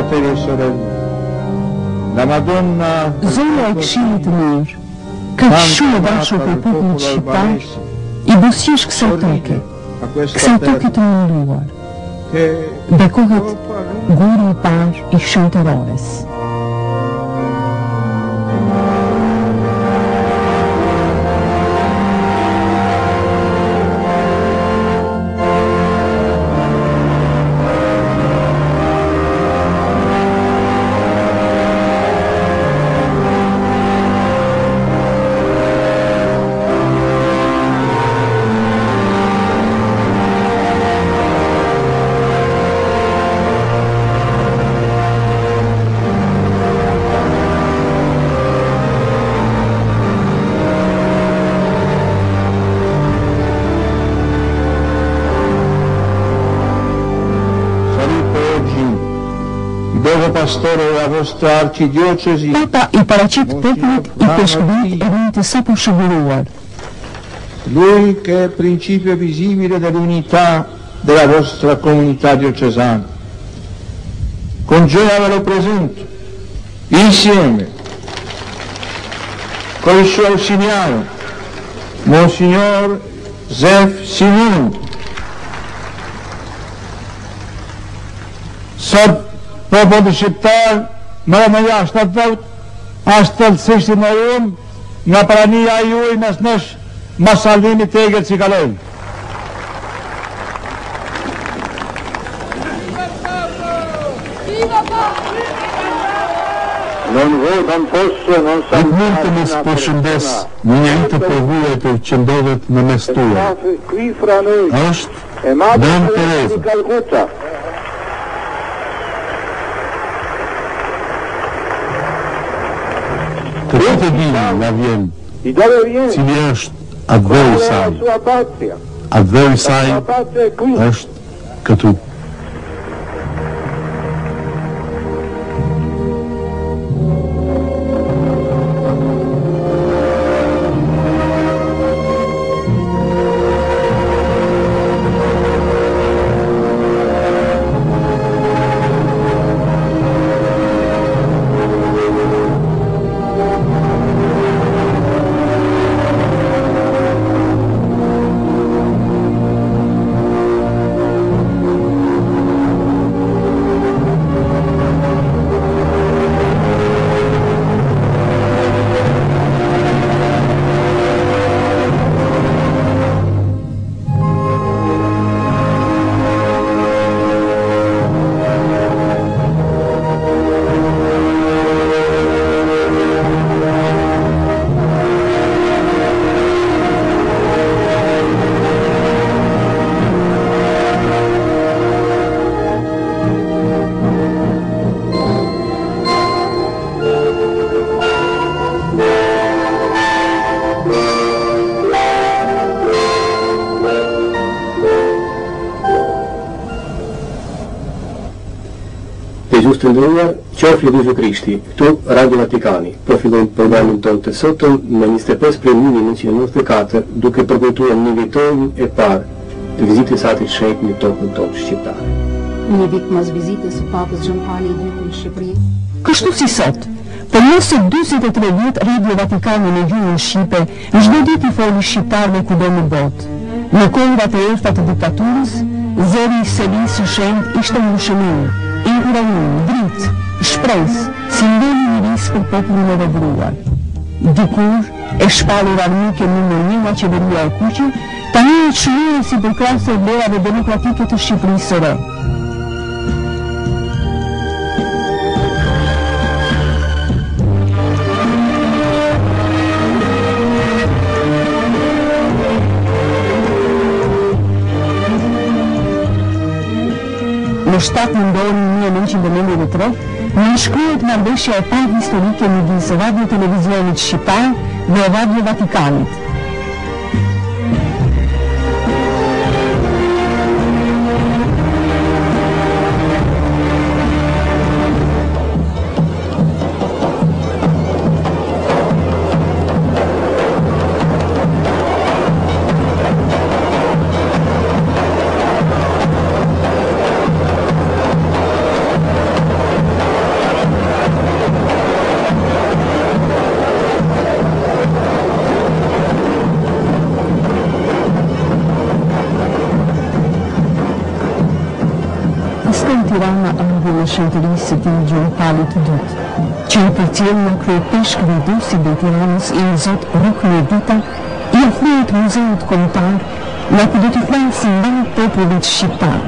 fratelli e sorelle, la Madonna Zona e këshillit të mirë, ka shumë dashur për popullit shqiptar, i buzëqish kësaj toke të munduar, bekohet guri i parë i shëntërores. Papa i paraqit popullit i peshkëdit e rinjtë sapo shëguruar. Lui che è principio visibile dell'unità della vostra comunità diocesana. Con gioia ve lo presento, insieme, con il suo ausiliare, Monsignor Zef Simon. Sot populli shqiptar, më në jashtë të dhëtë, ashtë të lësishti në unë, nga prania juj mes nesh masalimi të eget që kalojnë. Nuk mund të mos përshëndes një të përvujtur që ndodhet në mes tuaj. Është Dam Teresa. Të të dini nga vjen, cili është adveri saj. Adveri saj është këtu. Të ndëruar, qoftë Jezu Krishti, këtu Radio Vatikani. Po fillojmë programin tonë të sotëm në 25 prilin 1994, duke përgatitur një vitin e parë të vizitës së Atit Shenjtë në tokën tonë shqiptare. Një vit mas vizitës së Papës Gjon Pali II në Shqipëri. Kështu si sot, për mëse 43 vjet Radio Vatikani në gjuhën shqipe, çdo ditë i foli shqiptarëve kudo në botë. Në kohërat e errta të diktaturës, zëri i selisë së shenjtë ishte ngushëllim. Inkuravim, dritë, shpresë, simboli i risë për popullin e vëvruar. Dikur e shpallur armike numër 1 qeveria e kuqe, tani e çuar si përkrahëse e vlerave demokratike të Shqipërisë së re. Në 7 nëndorin 1993, në shkruhet marrëveshja e parë historike midis Radio Televizionit Shqiptar dhe Radio Vatikanit. Tirana ardhur në shëntërisë të Gjon Palit II, që i përcjell në kryepeshk-vendosi dhe Tiranës i Zot Rukni Dita, i ofrohet muzeut kombëtar, nga ku do të flasë ndaj popullit shqiptar.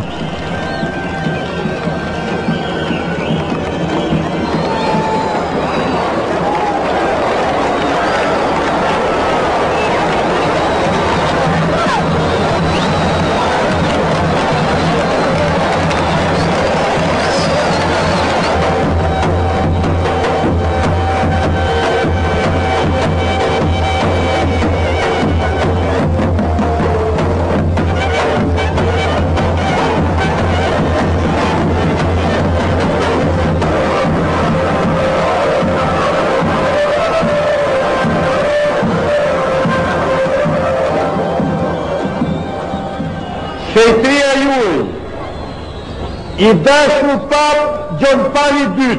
Shejtria juaj, i dashur Pap Gjon Pali II,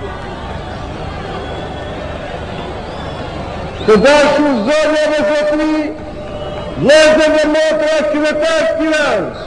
të dashur zonja dhe zotëri, vëllezër dhe motra qytetarë Tiranës,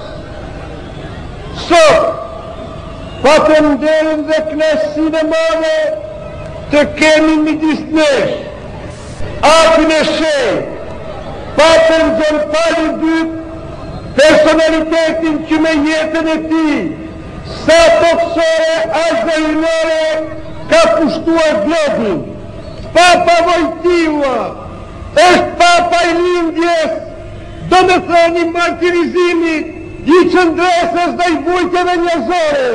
sot patëm nderin dhe kënaqësinë e madhe të kemi midis nesh atin e shenjtë, Papën Gjon Pali II, personalitetin që me jetën e ti, sa toksore as dhe hynore, ka pushtuar globin. Papa Vojtiva është papa i lindjes, do me thënë i martirizimit, i qëndresës dhe i vujtjeve njerëzore.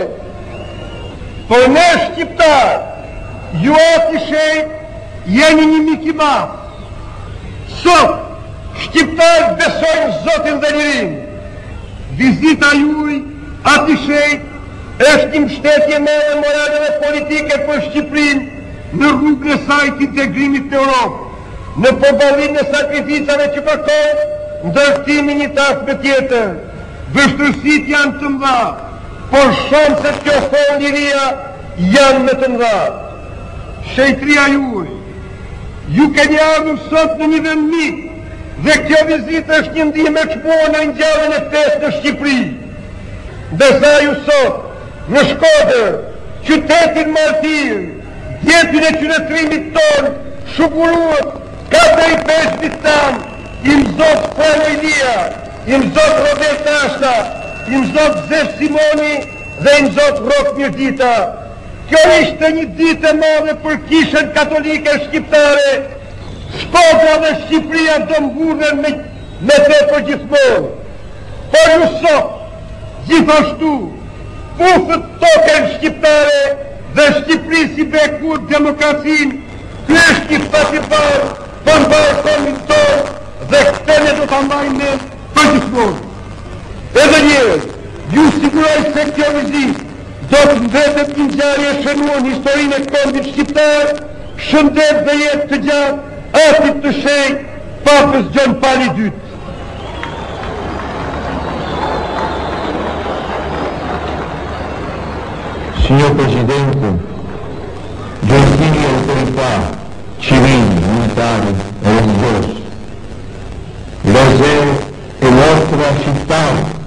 Por ne shqiptar, ju ati shenjtë, jeni një mik i madh. Sot, shqiptar besojnë Zotin dhe lirin. Vizita juaj ati shenjtë është një mbështetje mere morale dhe politike për Shqipërinë në rrugën e saj të integrimit në Europë, në përballimin e sakrificave që kërkon ndërtimin një tasme tjetër. Vështirësitë janë të mëdha, por shanset që ofron liria janë më të mëdha. Shejtria juaj, ju keni ardhur sot në një vend mik, dhe kjo vizitë është një ndihmë e çmuar në ngjalljen e fesë në Shqipëri. Ndërsa ju sot, në Shkodër, qytetin martir, djetin e qytetërimit tonë, shuguruat 4-5 vitan, im Zot Frano Ilia, im Zot Robert Ashta, im Zot Zef Simoni dhe im Zot Rok Mirdita. Kjo ishte një ditë e madhe për kishën katolike shqiptare. Shkodra dhe Shqipëria do mburren me te për gjithmonë. Por ju sot, gjithashtu, pufët token shqiptare dhe Shqipëri si bekur demokracinë, ky është një fatibar për mbarkomin tonë dhe këtë ne do ta marrim ne për gjithmonë. Edhe njëherë, ju siguroj se kjo vizitë do të mbetet një ngjarje e shënuar në historinë e kombit shqiptar, shëndet dhe jetë të gjatë atit të shenjtë Papës Gjon Pali II. Signor Presidente, gentili autorità civili, militari e religiose, la nostra città